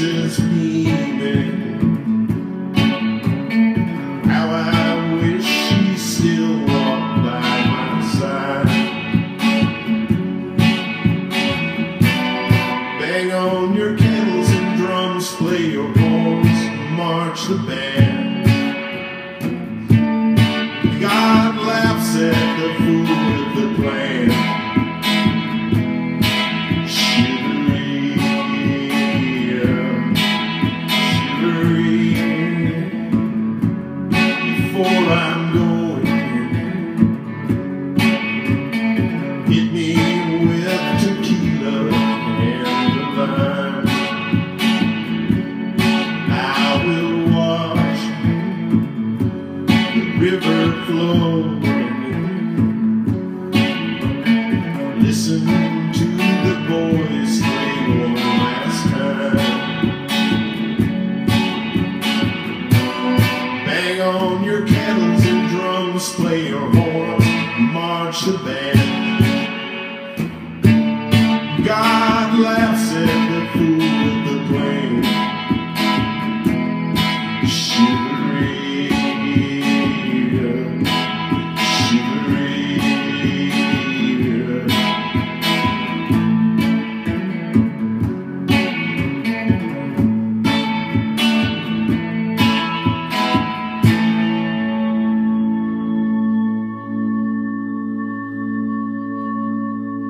faces beaming. How I wish she still walked by my side. Bang on your kettles and drums, play your horns, march the band. God laughs at the fool with the plan. Chivaree, Chivaree, before I'm going, hit me with tequila and the lime. I will watch the river flow. Listen